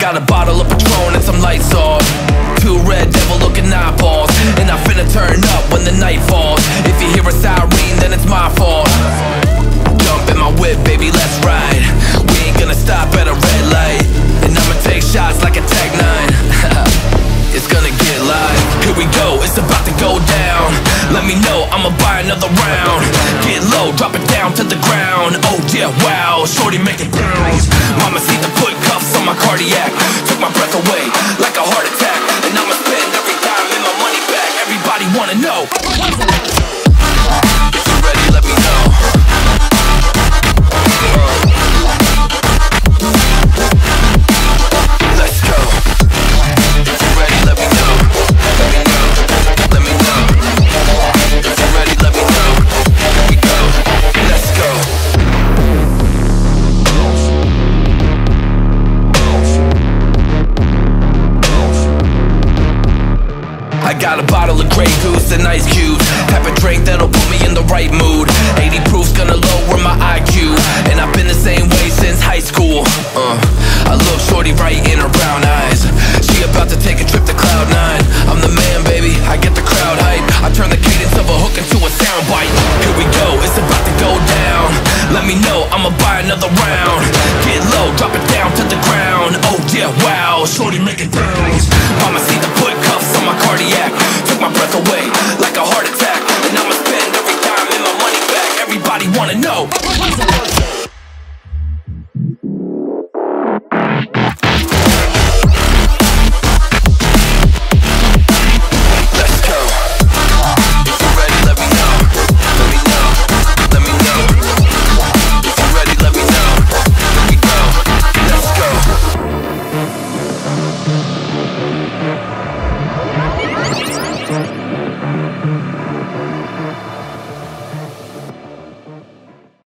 got a bottle of Patron and some lights off, two red devil looking eyeballs, and I finna turn up when the night falls. If you hear a siren, then it's my fault. Jump in my whip, baby, let's ride. We ain't gonna stop at a red light, and I'ma take shots like a Tech 9. It's gonna get live. Here we go, it's about to go down. Let me know, I'ma buy another round. Get low, drop it down to the ground. Oh yeah, wow, shorty making bounce. Mama see the put cuffs on my cardiac. Took my breath away like a heart attack. And I'ma spend every dime in my money back. Everybody wanna know. If you're ready, let me know. Let's go. If you're ready, let me know. Let me know. Let me know. If you're ready, let me know. Here we go. Let's go. I got a bottle of Grey Goose and ice cubes. Type of drink that'll put me in the right mood. 80 proof's gonna lower my IQ, and I've been the same way since high school. I look shorty right in her brown eyes. She about to take a trip to Cloud 9. I'm the man, baby, I get the crowd hype. I turn the cadence of a hook into a soundbite. Here we go, it's about to go down. Let me know, I'ma buy another round. Get low, drop it down to the ground. Oh yeah, wow, shorty make it bounce. Mama see the put cuffs on my cardiac. Took my breath away like a heart